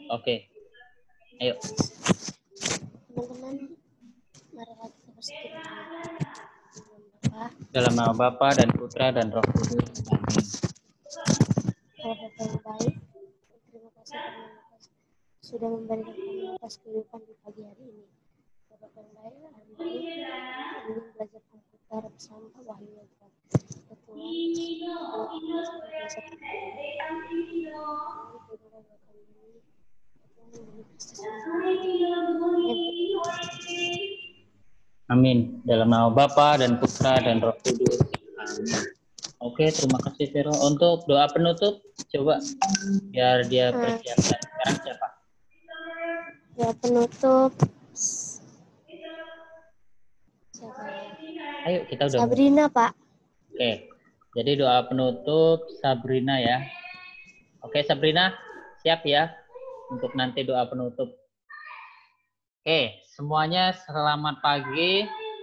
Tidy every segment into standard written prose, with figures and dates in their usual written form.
Oke. Ayo. Teman-teman, marilah kita bersatu Dalam nama Bapa dan Putra dan Roh Kudus. Amin. Allah Bapa yang baik, terima kasih karena sudah memberikan kami atas kehidupan di pagi hari ini. Allah Bapa yang baik, hari ini ingin belajar komputer bersama Pak Wahyu yang Tuhan. Amin. Dalam nama Bapa dan Putra dan Roh Kudus. Amin. Oke, terima kasih Vero. Untuk doa penutup, coba biar dia persiapkan. Sekarang siapa? Doa penutup. Siapa? Ayo, kita udah. Sabrina, Pak. Oke. Jadi doa penutup Sabrina ya. Oke, Sabrina, siap ya untuk nanti doa penutup. Oke, semuanya selamat pagi.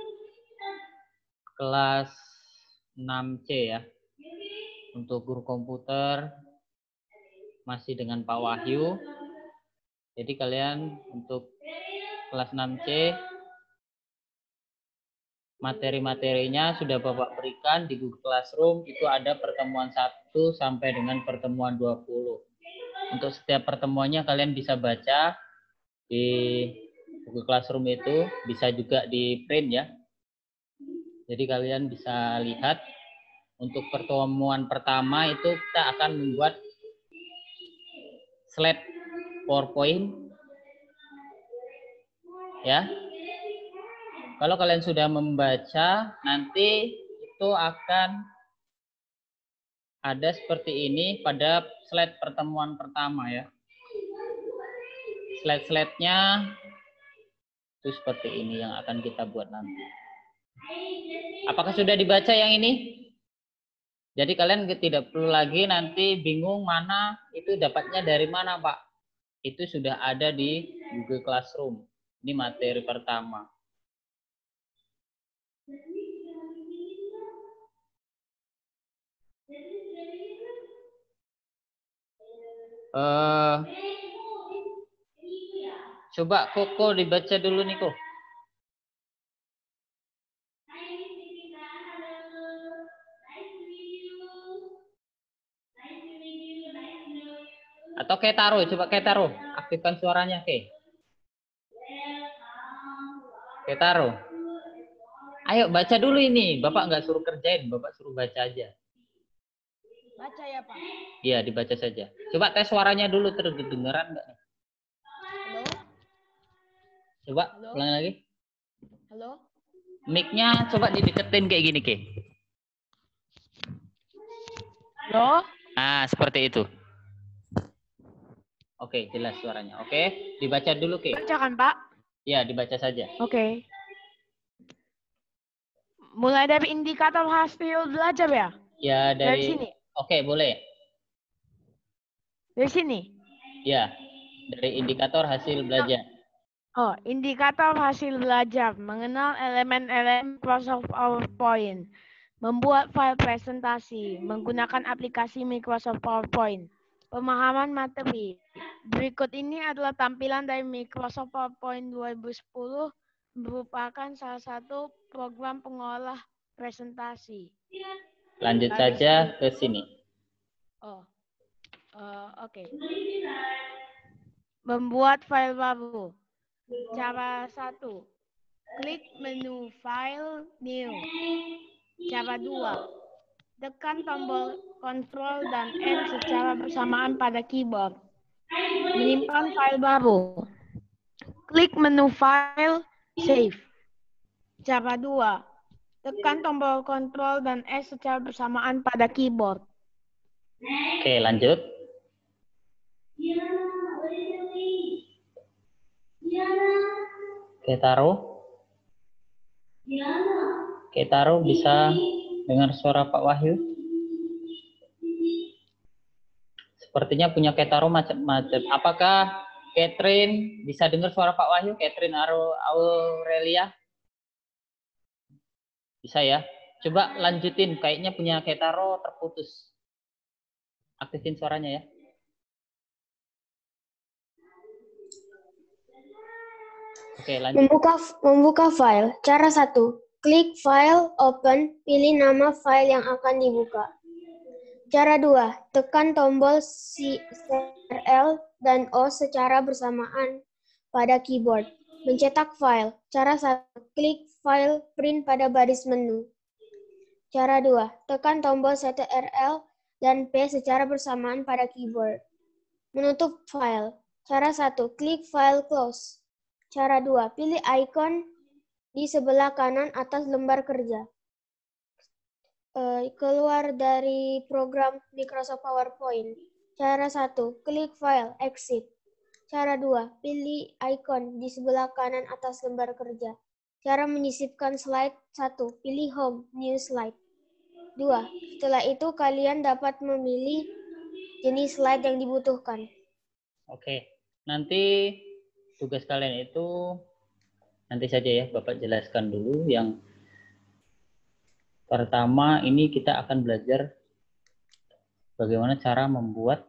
Kelas 6C ya. Untuk guru komputer masih dengan Pak Wahyu. Jadi kalian untuk kelas 6C materi-materinya sudah Bapak berikan di Google Classroom. Itu ada pertemuan 1 sampai dengan pertemuan 20. Untuk setiap pertemuannya kalian bisa baca di Google Classroom itu, bisa juga di print ya. Jadi kalian bisa lihat. Untuk pertemuan pertama itu kita akan membuat slide PowerPoint ya. Kalau kalian sudah membaca, nanti itu akan ada seperti ini pada slide pertemuan pertama ya. Slide-slide-nya itu seperti ini yang akan kita buat nanti. Apakah sudah dibaca yang ini? Jadi kalian tidak perlu lagi nanti bingung mana itu dapatnya dari mana Pak. Itu sudah ada di Google Classroom. Ini materi pertama. Coba Koko dibaca dulu nih Kok. Atau Ketaro, coba Ketaro, aktifkan suaranya Ke. Ketaro. Ayo baca dulu ini, Bapak nggak suruh kerjain, Bapak suruh baca aja. Baca ya Pak? Iya, dibaca saja. Coba tes suaranya dulu, terdengaran nggak? Halo? Coba, Halo? ulangi lagi. Halo? Mic-nya coba dideketin kayak gini, Ke. Halo? Nah, seperti itu. Oke, jelas suaranya. Oke, dibaca dulu, Ke. Bacakan Pak? Iya, dibaca saja. Oke. Mulai dari indikator hasil belajar ya? Ya, Dari sini? Oke, boleh. Dari sini? Ya, dari indikator hasil belajar. Oh, indikator hasil belajar. Mengenal elemen-elemen Microsoft PowerPoint. Membuat file presentasi. Menggunakan aplikasi Microsoft PowerPoint. Pemahaman materi. Berikut ini adalah tampilan dari Microsoft PowerPoint 2010. Merupakan salah satu program pengolah presentasi. Lanjut saja ke sini. Oke. Membuat file baru. Cara 1. Klik menu File, New. Cara 2. Tekan tombol Ctrl dan N secara bersamaan pada keyboard. Menyimpan file baru. Klik menu File, Save. Cara 2. Tekan tombol Ctrl dan S secara bersamaan pada keyboard. Oke, lanjut. Ketaro bisa dengar suara Pak Wahyu? Sepertinya punya Ketaro macam-macam. Apakah Catherine bisa dengar suara Pak Wahyu? Catherine Aurelia? Bisa ya? Coba lanjutin, kayaknya punya Ketaro terputus. Aktifin suaranya ya. Oke, lanjut. Membuka file. Cara 1. Klik File, Open, pilih nama file yang akan dibuka. Cara 2. Tekan tombol Ctrl dan O secara bersamaan pada keyboard. Mencetak file. Cara 1. Klik File, Print pada baris menu. Cara 2. Tekan tombol Ctrl dan P secara bersamaan pada keyboard. Menutup file. Cara 1. Klik File, Close. Cara 2. Pilih icon di sebelah kanan atas lembar kerja. Keluar dari program Microsoft PowerPoint. Cara 1. Klik File, Exit. Cara 2. Pilih icon di sebelah kanan atas lembar kerja. Cara menyisipkan slide 1. Pilih Home, New Slide. 2. Setelah itu kalian dapat memilih jenis slide yang dibutuhkan. Oke, nanti tugas kalian itu nanti saja ya, Bapak jelaskan dulu. Yang pertama ini kita akan belajar bagaimana cara membuat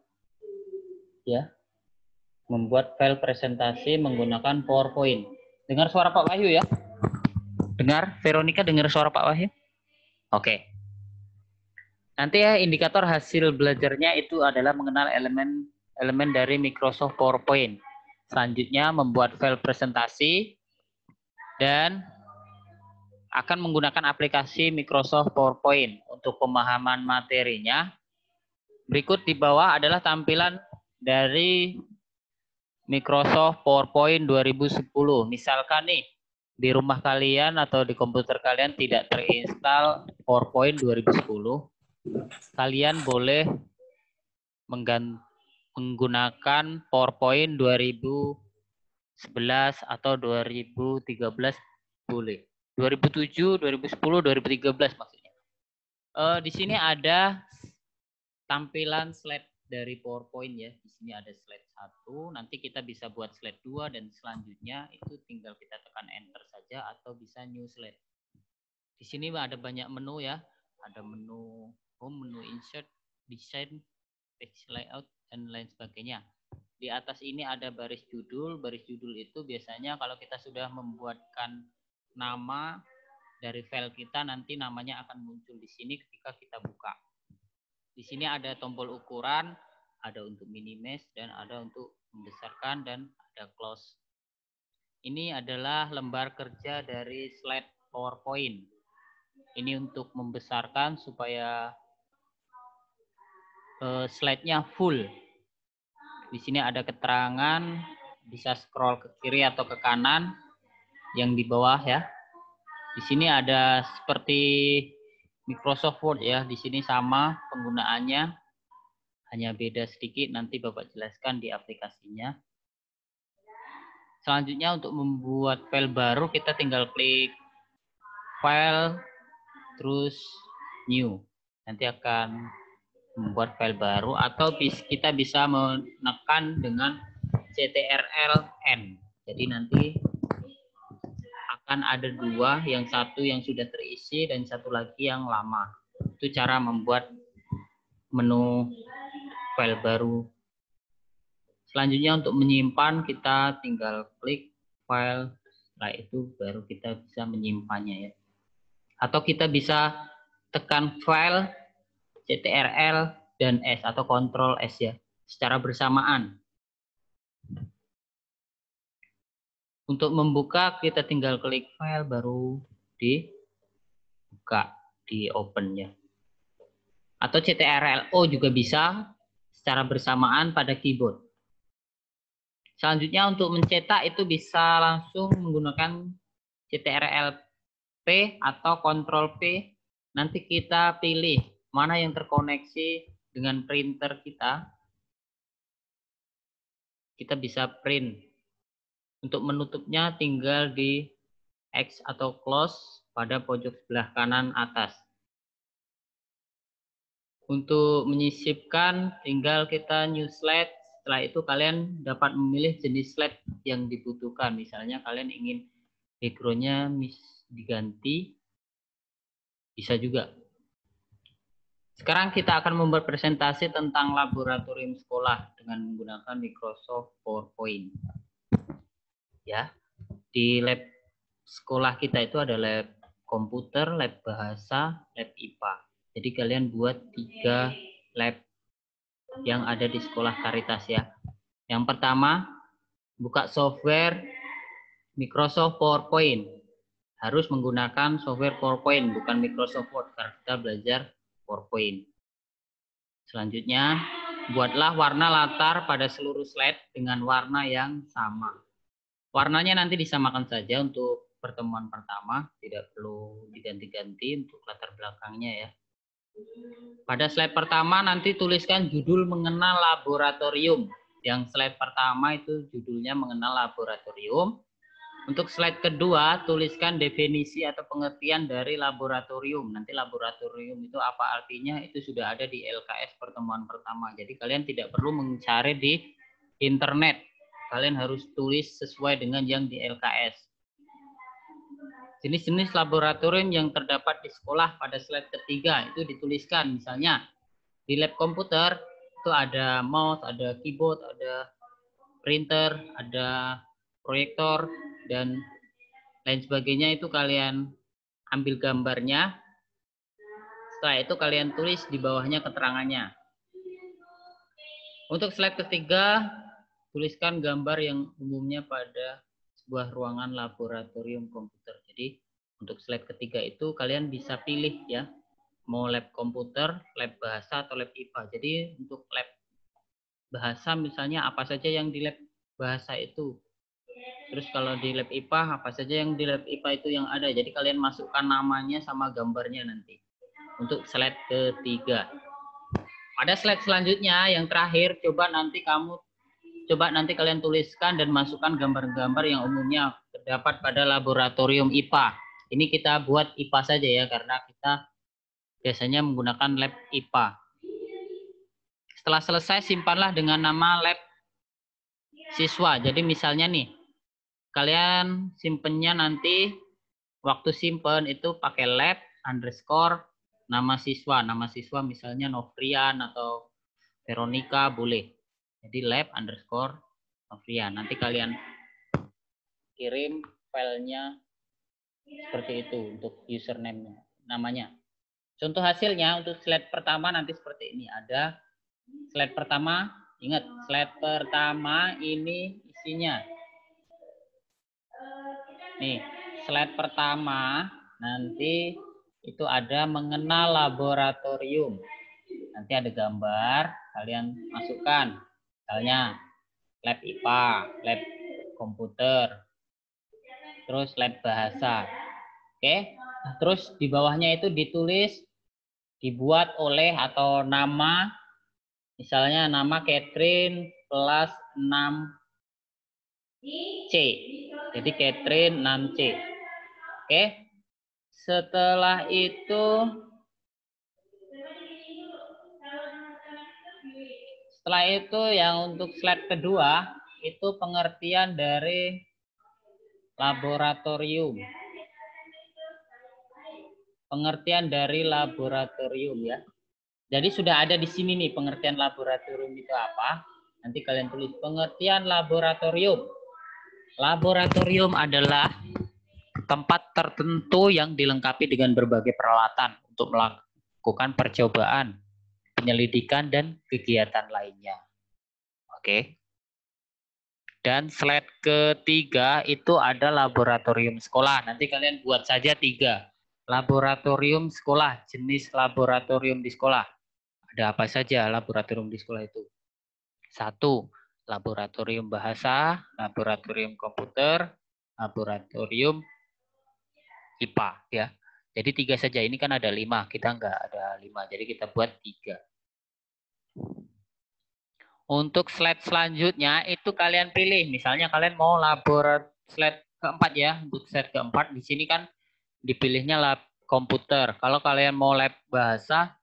file presentasi menggunakan PowerPoint. Dengar suara Pak Wahyu ya? Dengar, Veronica dengar suara Pak Wahyu? Oke. Nanti ya indikator hasil belajarnya itu adalah mengenal elemen dari Microsoft PowerPoint. Selanjutnya membuat file presentasi dan akan menggunakan aplikasi Microsoft PowerPoint. Untuk pemahaman materinya, berikut di bawah adalah tampilan dari Microsoft PowerPoint 2010. Misalkan nih, di rumah kalian atau di komputer kalian tidak terinstall PowerPoint 2010, kalian boleh menggunakan PowerPoint 2011 atau 2013 boleh. 2007, 2010, 2013 maksudnya. Di sini ada tampilan slide dari PowerPoint ya. Di sini ada slide 1, nanti kita bisa buat slide 2 dan selanjutnya itu tinggal kita tekan enter saja atau bisa new slide. Di sini ada banyak menu ya. Ada menu home, menu insert, design, page layout dan lain sebagainya. Di atas ini ada baris judul. Baris judul itu biasanya kalau kita sudah membuatkan nama dari file kita, nanti namanya akan muncul di sini ketika kita buka. Di sini ada tombol ukuran, ada untuk minimize dan ada untuk membesarkan dan ada close. Ini adalah lembar kerja dari slide PowerPoint. Ini untuk membesarkan supaya slide-nya full. Di sini ada keterangan, bisa scroll ke kiri atau ke kanan yang di bawah ya. Di sini ada seperti Microsoft Word ya. Di sini sama penggunaannya, hanya beda sedikit. Nanti Bapak jelaskan di aplikasinya. Selanjutnya untuk membuat file baru kita tinggal klik File, terus New. Nanti akan membuat file baru atau kita bisa menekan dengan Ctrl+N. Jadi nanti akan ada dua, yang satu yang sudah terisi dan satu lagi yang lama. Itu cara membuat menu file baru. Selanjutnya untuk menyimpan kita tinggal klik file, setelah itu baru kita bisa menyimpannya ya. Atau kita bisa tekan file, Ctrl dan S atau Ctrl S ya, secara bersamaan. Untuk membuka kita tinggal klik file baru dibuka, di open ya. Atau Ctrl+O juga bisa secara bersamaan pada keyboard. Selanjutnya untuk mencetak itu bisa langsung menggunakan Ctrl+P atau Ctrl+P. Nanti kita pilih mana yang terkoneksi dengan printer kita. Kita bisa print. Untuk menutupnya tinggal di X atau close pada pojok sebelah kanan atas. Untuk menyisipkan tinggal kita new slide. Setelah itu kalian dapat memilih jenis slide yang dibutuhkan. Misalnya kalian ingin background-nya diganti, bisa juga. Sekarang kita akan membuat presentasi tentang laboratorium sekolah dengan menggunakan Microsoft PowerPoint. Ya, di lab sekolah kita itu ada lab komputer, lab bahasa, lab IPA. Jadi kalian buat 3 lab yang ada di sekolah Caritas ya. Yang pertama, buka software Microsoft PowerPoint. Harus menggunakan software PowerPoint, bukan Microsoft Word, karena kita belajar PowerPoint. Selanjutnya, buatlah warna latar pada seluruh slide dengan warna yang sama. Warnanya nanti disamakan saja untuk pertemuan pertama, tidak perlu diganti-ganti untuk latar belakangnya ya. Pada slide pertama nanti tuliskan judul mengenal laboratorium. Yang slide pertama itu judulnya mengenal laboratorium. Untuk slide kedua, tuliskan definisi atau pengertian dari laboratorium. Nanti laboratorium itu apa artinya, itu sudah ada di LKS pertemuan pertama. Jadi kalian tidak perlu mencari di internet. Kalian harus tulis sesuai dengan yang di LKS. Jenis-jenis laboratorium yang terdapat di sekolah pada slide ketiga itu dituliskan. Misalnya, di lab komputer itu ada mouse, ada keyboard, ada printer, ada proyektor, dan lain sebagainya. Itu kalian ambil gambarnya. Setelah itu kalian tulis di bawahnya keterangannya. Untuk slide ketiga, tuliskan gambar yang umumnya pada sebuah ruangan laboratorium komputer. Jadi untuk slide ketiga itu kalian bisa pilih ya, mau lab komputer, lab bahasa, atau lab IPA. Jadi untuk lab bahasa misalnya apa saja yang di lab bahasa itu. Terus kalau di lab IPA, apa saja yang di lab IPA itu yang ada. Jadi kalian masukkan namanya sama gambarnya nanti. Untuk slide ketiga. Pada slide selanjutnya, yang terakhir, coba nanti kalian tuliskan dan masukkan gambar-gambar yang umumnya terdapat pada laboratorium IPA. Ini kita buat IPA saja ya, karena kita biasanya menggunakan lab IPA. Setelah selesai, simpanlah dengan nama lab siswa. Jadi misalnya nih, kalian simpennya nanti waktu simpen itu pakai lab underscore nama siswa. Nama siswa misalnya Novrian atau Veronica boleh. Jadi lab underscore Novrian. Nanti kalian kirim filenya seperti itu untuk username-nya, namanya. Contoh hasilnya untuk slide pertama nanti seperti ini. Ada slide pertama, ingat slide pertama ini isinya. Nih, slide pertama nanti itu ada mengenal laboratorium. Nanti ada gambar, kalian masukkan. Misalnya lab IPA, lab komputer, terus lab bahasa. Oke, terus di bawahnya itu ditulis, dibuat oleh atau nama, misalnya nama Catherine kelas 6C. Jadi Catherine 6C. Oke. Setelah itu yang untuk slide kedua itu pengertian dari laboratorium. Pengertian dari laboratorium ya. Jadi sudah ada di sini nih pengertian laboratorium itu apa. Nanti kalian tulis pengertian laboratorium. Laboratorium adalah tempat tertentu yang dilengkapi dengan berbagai peralatan untuk melakukan percobaan, penyelidikan, dan kegiatan lainnya. Oke. Dan slide ketiga itu ada laboratorium sekolah. Nanti kalian buat saja 3. Laboratorium sekolah, jenis laboratorium di sekolah. Ada apa saja laboratorium di sekolah itu? 1. Laboratorium bahasa, laboratorium komputer, laboratorium IPA ya. Jadi 3 saja. Ini kan ada 5. Kita nggak ada 5. Jadi kita buat 3. Untuk slide selanjutnya itu kalian pilih. Misalnya kalian mau slide keempat ya. Untuk slide keempat di sini kan dipilihnya lab komputer. Kalau kalian mau lab bahasa,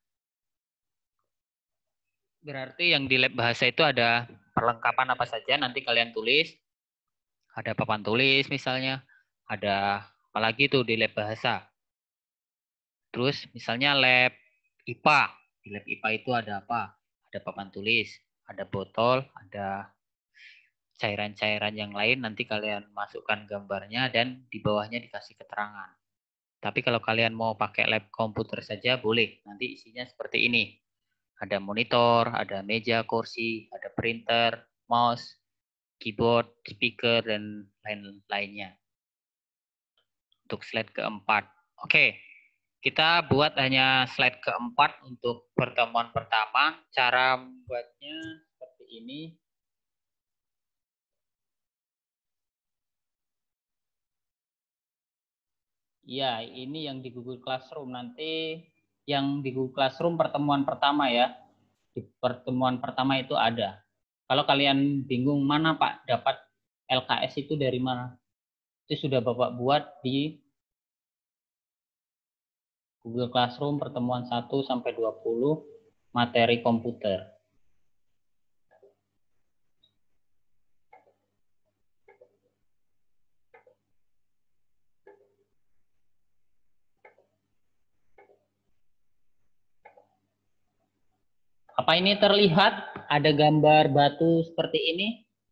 berarti yang di lab bahasa itu ada perlengkapan apa saja. Nanti kalian tulis. Ada papan tulis misalnya. Ada apalagi tuh di lab bahasa. Terus misalnya lab IPA. Di lab IPA itu ada apa? Ada papan tulis, ada botol, ada cairan-cairan yang lain nanti kalian masukkan gambarnya dan di bawahnya dikasih keterangan. Tapi kalau kalian mau pakai lab komputer saja boleh. Nanti isinya seperti ini. Ada monitor, ada meja, kursi, ada printer, mouse, keyboard, speaker, dan lain-lainnya. Untuk slide keempat. Oke, kita buat hanya slide keempat untuk pertemuan pertama. Cara membuatnya seperti ini. Ya, ini yang di Google Classroom. Nanti yang di Google Classroom pertemuan pertama ya. Di pertemuan pertama itu ada. Kalau kalian bingung mana Pak dapat LKS itu dari mana? Itu sudah Bapak buat di Google Classroom pertemuan 1 sampai 20 materi komputer. Apa ini terlihat? Ada gambar batu seperti ini?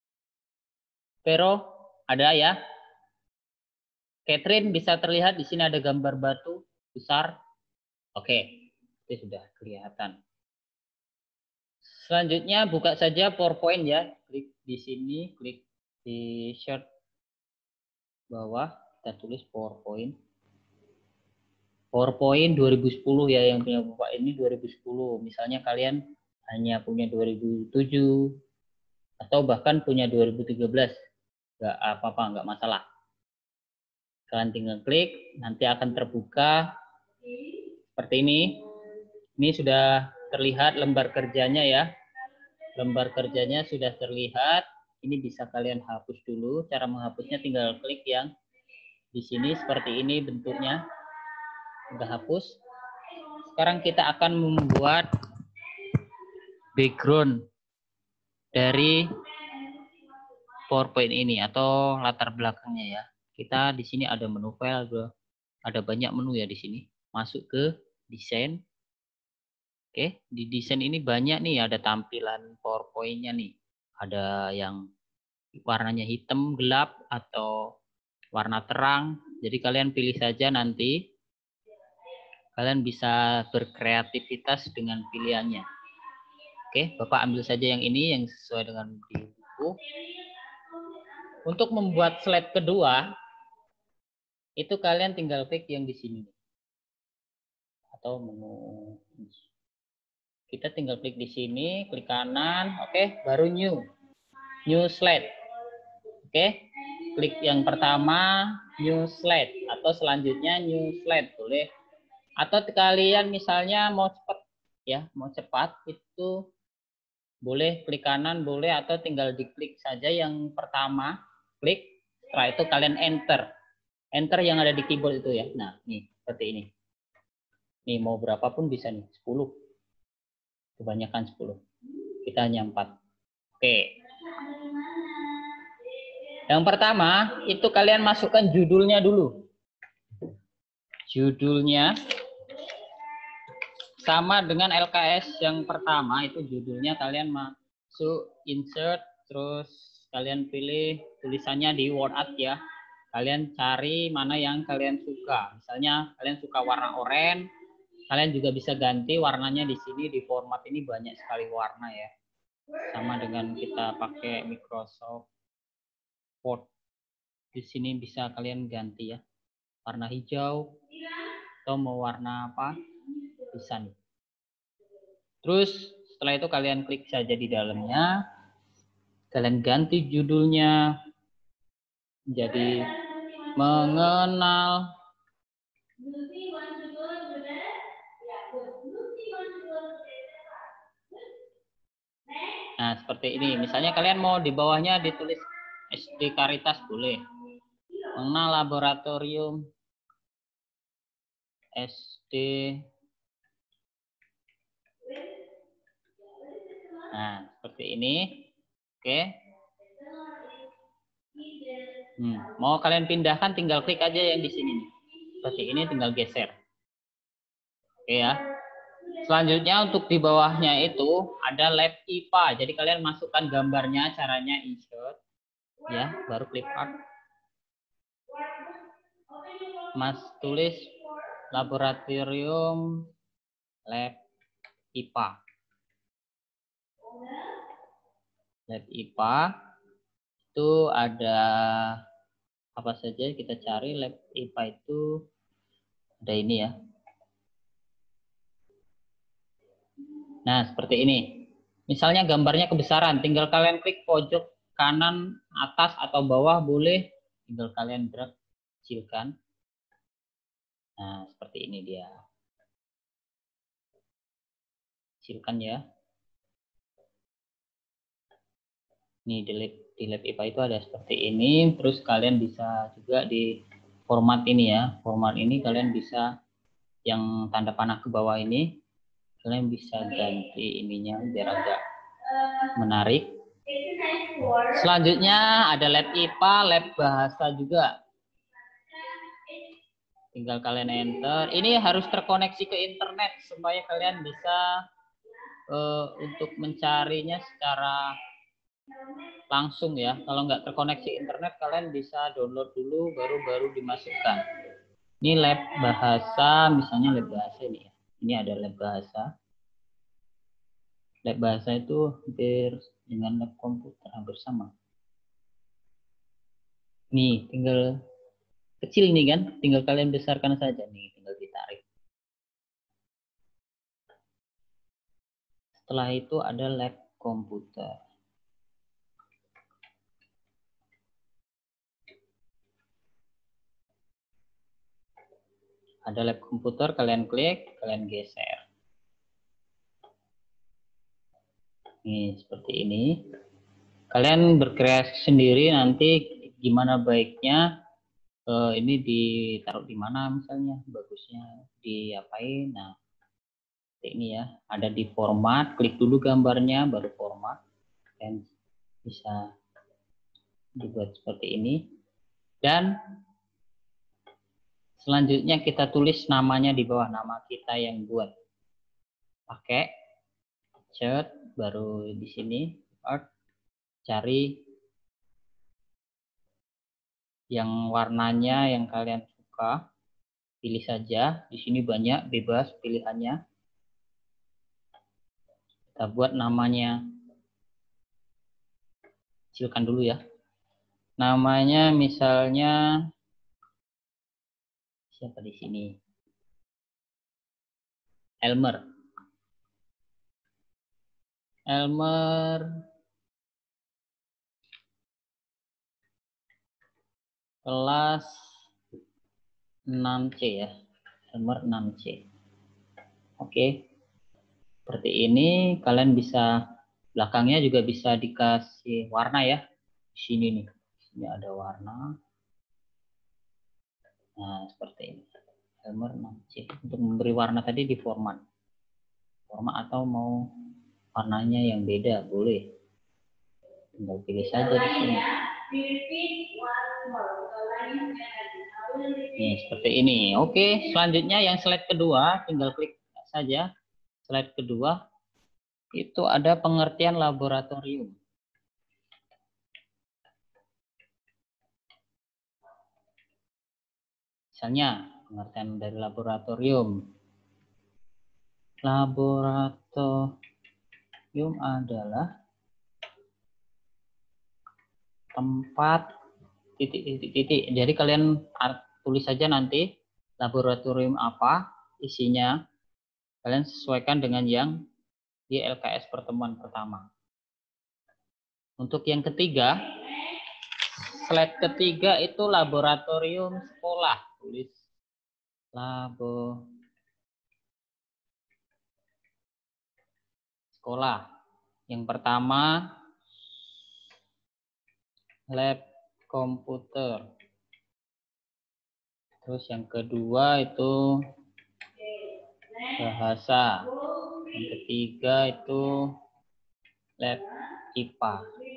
Vero, ada ya? Catherine, bisa terlihat di sini ada gambar batu besar? Oke, itu sudah kelihatan. Selanjutnya buka saja PowerPoint ya. Klik di sini, klik di short bawah, kita tulis PowerPoint. PowerPoint 2010 ya, yang punya Bapak ini 2010. Misalnya kalian hanya punya 2007 atau bahkan punya 2013. Nggak apa-apa, nggak masalah. Kalian tinggal klik, nanti akan terbuka seperti ini. Ini sudah terlihat lembar kerjanya ya. Lembar kerjanya sudah terlihat. Ini bisa kalian hapus dulu. Cara menghapusnya tinggal klik yang di sini seperti ini bentuknya. Udah hapus. Sekarang kita akan membuat background dari PowerPoint ini atau latar belakangnya ya. Kita di sini ada menu file, ada banyak menu ya di sini. Masuk ke desain. Oke, di desain ini banyak nih, ada tampilan PowerPoint-nya nih. Ada yang warnanya hitam gelap atau warna terang. Jadi kalian pilih saja nanti. Kalian bisa berkreativitas dengan pilihannya. Oke, Bapak ambil saja yang ini yang sesuai dengan di buku. Untuk membuat slide kedua, itu kalian tinggal klik yang di sini. Atau menu. Kita tinggal klik di sini, klik kanan, oke, baru new slide. Oke, klik yang pertama, new slide, atau selanjutnya new slide, boleh. Atau kalian misalnya mau cepat ya, mau cepat itu boleh klik kanan, boleh, atau tinggal diklik saja yang pertama, klik, setelah itu kalian enter yang ada di keyboard itu ya. Nah, nih seperti ini. Nih mau berapapun bisa nih, 10. Kebanyakan 10. Kita hanya 4. Oke. Yang pertama, itu kalian masukkan judulnya dulu. Judulnya sama dengan LKS yang pertama, itu judulnya kalian masuk insert, terus kalian pilih tulisannya di word art ya. Kalian cari mana yang kalian suka. Misalnya kalian suka warna oranye, kalian juga bisa ganti warnanya di sini. Di format ini banyak sekali warna ya. Sama dengan kita pakai Microsoft Word. Di sini bisa kalian ganti ya. Warna hijau atau mau warna apa? Bisa nih. Terus setelah itu kalian klik saja di dalamnya. Kalian ganti judulnya menjadi mengenal Nah, seperti ini. Misalnya kalian mau di bawahnya ditulis SD Caritas boleh. Mengenal laboratorium SD. Nah, seperti ini. Oke. Mau kalian pindahkan tinggal klik aja yang di sini. Seperti ini tinggal geser. Oke ya. Selanjutnya untuk di bawahnya itu ada lab IPA. Jadi kalian masukkan gambarnya, caranya insert. Ya, baru clip art. Mas tulis laboratorium lab IPA. Lab IPA itu ada apa saja, kita cari. Lab IPA itu ada ini ya. Nah, seperti ini. Misalnya gambarnya kebesaran, tinggal kalian klik pojok kanan, atas, atau bawah boleh. Tinggal kalian drag, kecilkan. Nah, seperti ini dia. Kecilkan ya. Nih, di lab IPA itu ada seperti ini. Terus kalian bisa juga di format ini ya. Format ini kalian bisa yang tanda panah ke bawah ini. Kalian bisa ganti ininya biar agak menarik. Selanjutnya ada lab IPA, lab bahasa juga. Tinggal kalian enter. Ini harus terkoneksi ke internet supaya kalian bisa untuk mencarinya secara langsung ya. Kalau nggak terkoneksi internet, kalian bisa download dulu baru dimasukkan. Ini lab bahasa, misalnya lab bahasa ini ya. Ini ada lab bahasa. Lab bahasa itu hampir dengan lab komputer hampir sama. Nih, tinggal kecil nih kan, tinggal kalian besarkan saja nih, tinggal ditarik. Setelah itu ada lab komputer. Ada lab komputer, kalian klik, kalian geser. Nih, seperti ini. Kalian berkreasi sendiri nanti gimana baiknya. Ini ditaruh di mana misalnya, bagusnya diapain. Nah, seperti ini ya. Ada di format, klik dulu gambarnya, baru format. Kalian bisa dibuat seperti ini. Dan selanjutnya kita tulis namanya di bawah, nama kita yang buat. Pakai cat, baru di sini art, cari yang warnanya yang kalian suka, pilih saja. Di sini banyak, bebas pilihannya. Kita buat namanya, kecilkan dulu ya. Namanya misalnya siapa di sini? Elmer. Kelas 6C ya. Elmer 6C. Oke. Seperti ini, kalian bisa belakangnya juga bisa dikasih warna ya. Di sini nih. Di sini ada warna. Nah, seperti ini. Elmer 6C. Untuk memberi warna tadi di format. Format atau mau warnanya yang beda, boleh. Tinggal pilih saja di sini. Nih, seperti ini. Oke, selanjutnya yang slide kedua, tinggal klik saja. Slide kedua, itu ada pengertian laboratorium. Misalnya, pengertian dari laboratorium. Laboratorium adalah tempat titik-titik. Jadi kalian tulis saja nanti laboratorium apa isinya. Kalian sesuaikan dengan yang di LKS pertemuan pertama. Untuk yang ketiga, slide ketiga itu laboratorium sekolah. Tulis sekolah. Yang pertama, lab komputer. Terus yang kedua itu bahasa. Yang ketiga itu lab IPA.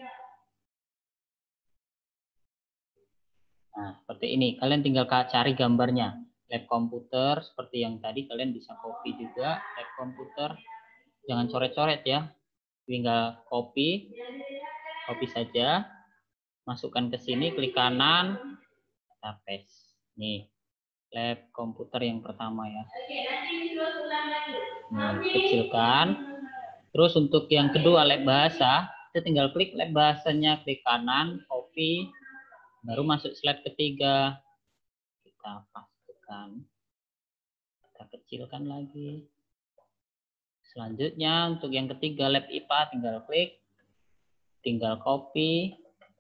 Nah, seperti ini. Kalian tinggal cari gambarnya. Lab komputer, seperti yang tadi, kalian bisa copy juga. Lab komputer, jangan coret-coret ya. Tinggal copy saja. Masukkan ke sini, klik kanan, kita paste. Nih, lab komputer yang pertama ya. Nih, kecilkan. Terus untuk yang kedua, lab bahasa, kita tinggal klik lab bahasanya, klik kanan, copy, baru masuk slide ketiga. Kita pastikan, kita kecilkan lagi. Selanjutnya untuk yang ketiga, lab IPA, tinggal klik, tinggal copy,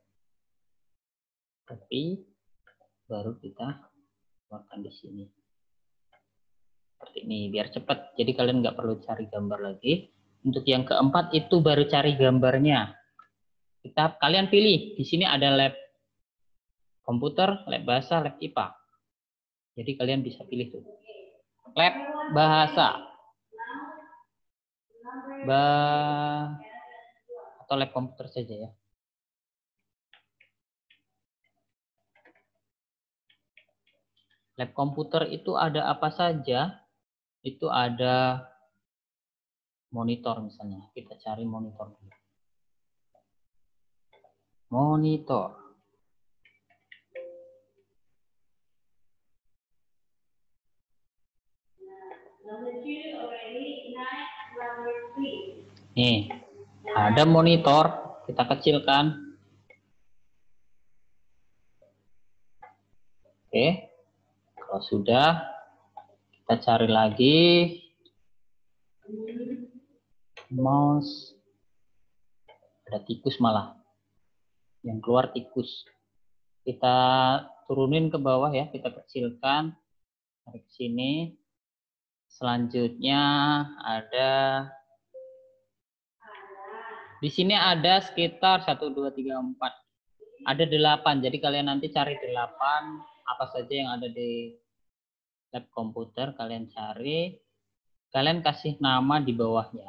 baru kita keluarkan di sini. Seperti ini, biar cepat. Jadi kalian nggak perlu cari gambar lagi. Untuk yang keempat itu baru cari gambarnya. Kalian pilih. Di sini ada lab komputer, lab bahasa, lab IPA. Jadi kalian bisa pilih tuh. Lab bahasa. Atau lab komputer saja ya. Lab komputer itu ada apa saja? Itu ada monitor misalnya. Kita cari monitor dulu. Monitor. Nih, ada monitor. Kita kecilkan. Oke. Kalau sudah, kita cari lagi mouse. Ada tikus malah. Yang keluar tikus. Kita turunin ke bawah ya, kita kecilkan. Tarik ke sini. Selanjutnya ada di sini ada sekitar 1 2 3 4. Ada 8. Jadi kalian nanti cari 8 apa saja yang ada di lab komputer, kalian cari, kalian kasih nama di bawahnya.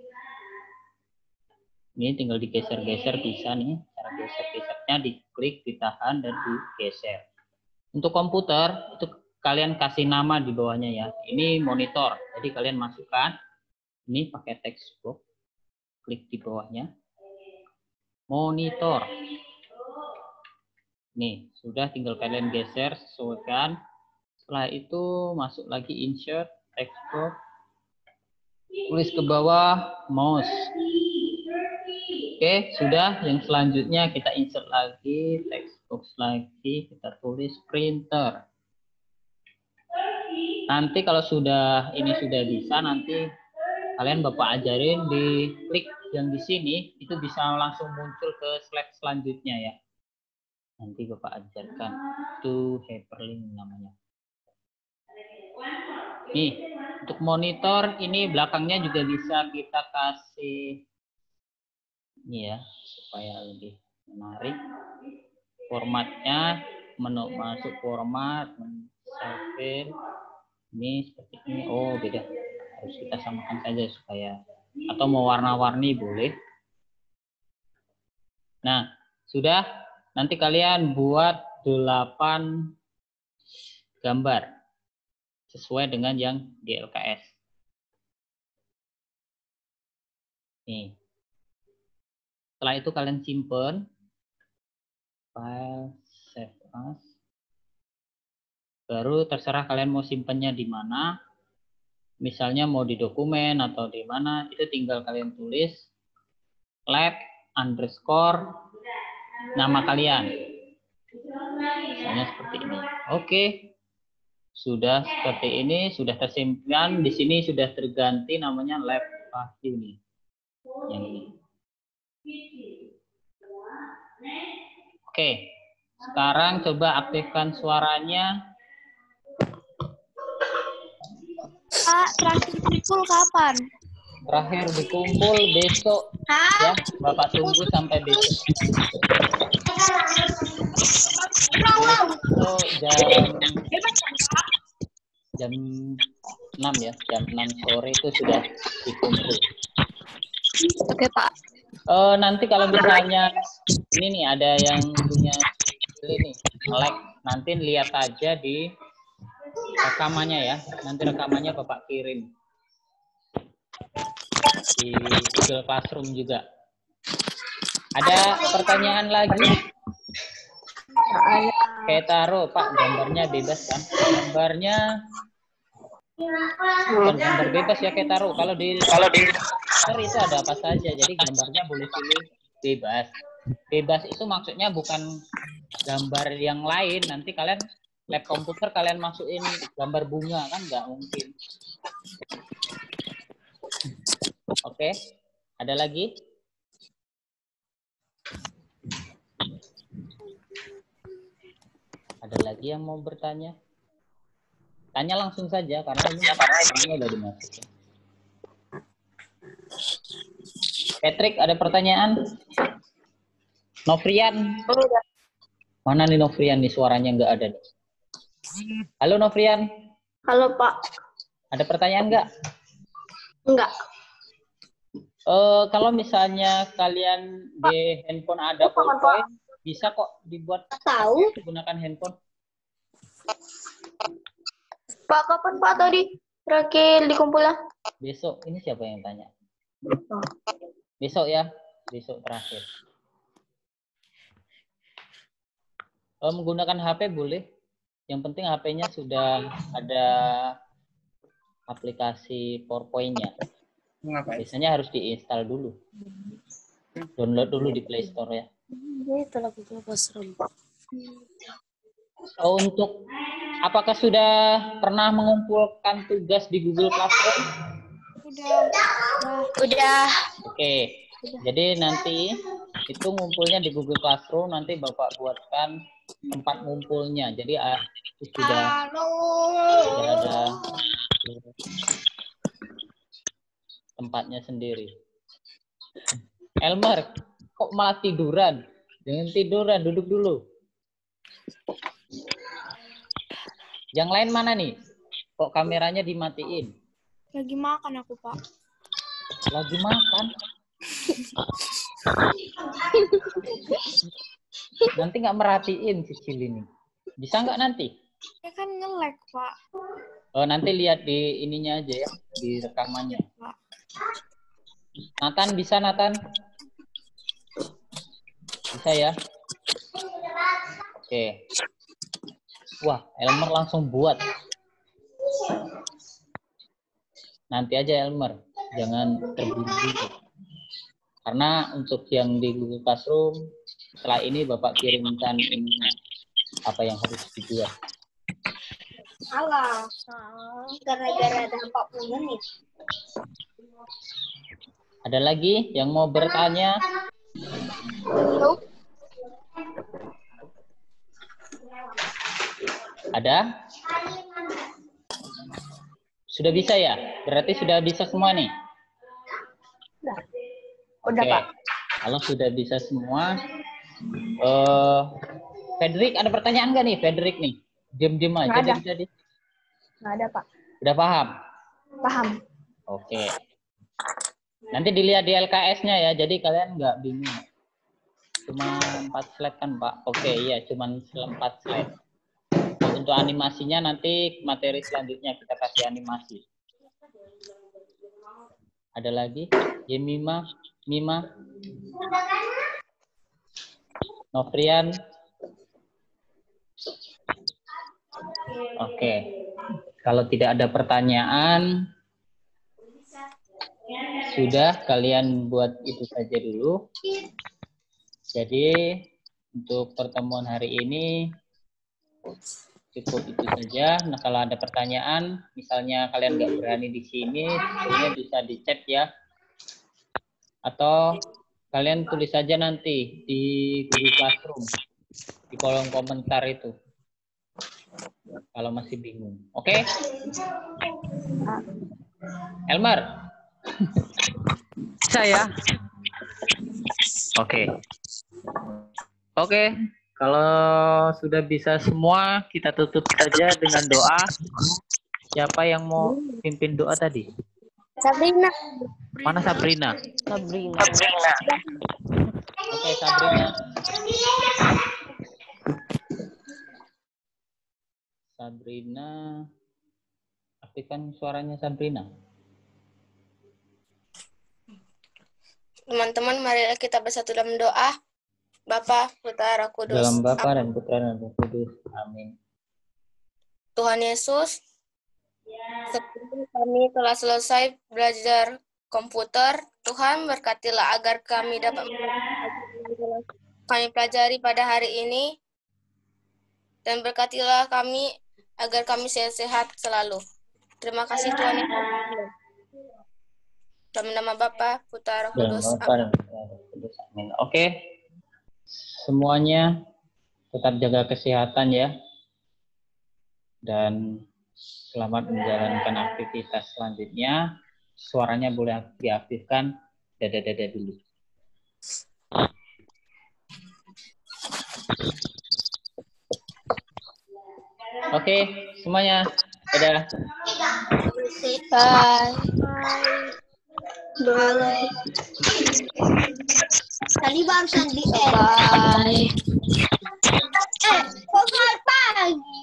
Ini tinggal digeser-geser bisa nih, cara geser-gesernya diklik, ditahan dan digeser. Untuk komputer itu kalian kasih nama di bawahnya ya. Ini monitor, jadi kalian masukkan ini pakai textbox, klik di bawahnya, monitor. Nih sudah, tinggal kalian geser, sesuaikan. Setelah itu masuk lagi insert, textbox, tulis ke bawah, mouse. Oke, sudah. Yang selanjutnya kita insert lagi, textbox lagi, kita tulis printer. Nanti kalau ini sudah bisa, nanti kalian Bapak ajarin di klik yang di sini, itu bisa langsung muncul ke slide selanjutnya ya. Nanti Bapak ajarkan, itu hyperlink namanya. Nih, untuk monitor ini belakangnya juga bisa kita kasih ini ya, supaya lebih menarik. Formatnya, menu masuk format, save, ini seperti ini. Oh beda, harus kita samakan saja supaya, atau mau warna-warni boleh. Nah sudah, nanti kalian buat 8 gambar sesuai dengan yang di LKS. Nih. Setelah itu kalian simpen, file, save as. Baru terserah kalian mau simpennya di mana. Misalnya mau di dokumen atau di mana, itu tinggal kalian tulis lab underscore nama kalian. Misalnya seperti ini. Oke. Sudah seperti ini, sudah tersimpan. Di sini sudah terganti namanya lab value nih. Yang ini. Oke, sekarang coba aktifkan suaranya. Pak, terakhir kumpul kapan? Terakhir dikumpul besok. Ya, Bapak tunggu sampai besok. Besok jam 6 ya, jam 6 sore itu sudah dikumpul. Oke, Pak. Nanti kalau misalnya ini nih ada yang punya ini like, nanti lihat aja di rekamannya ya. Nanti rekamannya Bapak kirim di Google Classroom juga. Ada pertanyaan lagi? Kayak taruh, Pak, gambarnya bebas kan? Gambarnya bukan gambar bebas ya, kayak taruh. Kalau di itu ada apa saja, jadi gambarnya boleh pilih bebas. Bebas itu maksudnya bukan gambar yang lain. Nanti kalian lab komputer kalian masukin gambar bunga kan nggak mungkin. Oke, ada lagi? Ada lagi yang mau bertanya? Tanya langsung saja karena ini udah dimasukin. Patrick, ada pertanyaan? Novrian? Mana nih Novrian nih, suaranya nggak ada nih. Halo Novrian? Halo, Pak. Ada pertanyaan nggak? Enggak. Kalau misalnya kalian di handphone ada PowerPoint, bisa kok dibuat menggunakan handphone. Pak, kapan Pak tadi terakhir dikumpulnya? Besok. Ini siapa yang tanya? Besok ya. Besok terakhir. Menggunakan HP boleh. Yang penting HP-nya sudah ada aplikasi PowerPoint-nya. Biasanya harus diinstal dulu. Download dulu di Play Store ya. Itu lagunya Basrom. Untuk apakah sudah pernah mengumpulkan tugas di Google Classroom? Udah. Oke. Jadi nanti itu ngumpulnya di Google Classroom, nanti Bapak buatkan tempat ngumpulnya. Jadi sudah ada tempatnya sendiri. Elmer, kok malah tiduran? Jangan tiduran, duduk dulu. Yang lain mana nih? Kok kameranya dimatiin? Lagi makan aku, Pak. Lagi makan? Nanti nggak merhatiin si Cil ini. Bisa nggak nanti? Ya kan nge-lag, Pak. Oh, nanti lihat di ininya aja ya, di rekamannya. Pak. Nathan, bisa Nathan? Bisa ya? Oke. Wah, Elmer langsung buat. Nanti aja Elmer, jangan terburu-buru. Karena untuk yang di Google Classroom, setelah ini Bapak kirimkan ini apa yang harus dibuat. Alah, gara-gara ada 40 menit. Ada lagi yang mau bertanya? Ada? Sudah bisa ya? Berarti sudah bisa semua nih? Udah, Oke. Pak. Kalau sudah bisa semua, Frederick ada pertanyaan nggak nih, Frederick nih? Diam-diam aja dari tadi. Nggak ada, Pak. Udah paham? Paham. Oke. Nanti dilihat di LKS-nya ya, jadi kalian nggak bingung. Cuma 4 slide kan, Pak? Oke, iya, cuma 4 slide. Untuk animasinya nanti materi selanjutnya kita kasih animasi. Ada lagi? Yemima, Mima, Novrian. Oke. Kalau tidak ada pertanyaan, sudah kalian buat itu saja dulu. Jadi untuk pertemuan hari ini cukup itu saja. Nah, kalau ada pertanyaan, misalnya kalian nggak berani di sini, sebenarnya bisa di chat ya. Atau kalian tulis saja nanti di Google Classroom, di kolom komentar itu. Kalau masih bingung. Oke? Elmar? Saya. Oke. Oke. Kalau sudah bisa semua, kita tutup saja dengan doa. Siapa yang mau pimpin doa tadi? Sabrina. Mana Sabrina? Sabrina. Oke, Sabrina. Sabrina. Aktifkan suaranya Sabrina. Teman-teman, mari kita bersatu dalam doa. Bapa, Putra, Roh Kudus. Dalam Bapa dan Putra dan Roh Kudus. Amin. Tuhan Yesus, sebelum kami telah selesai belajar komputer, Tuhan berkatilah agar kami dapat kami pelajari pada hari ini, dan berkatilah kami agar kami sehat-sehat selalu. Terima kasih Tuhan Yesus. Dalam nama Bapa, Putra, Roh Dalam Kudus. Bapa dan Putra dan Roh Kudus. Amin. Oke. Semuanya tetap jaga kesehatan ya. Dan selamat menjalankan aktivitas selanjutnya. Suaranya boleh diaktifkan. Dada-dada dulu. Oke, semuanya. Dadah. Bye. Bye. Tadi barusan di Bye. kok pagi?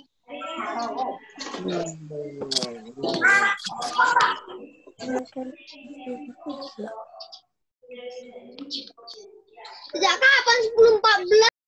Sejak kapan 10.14?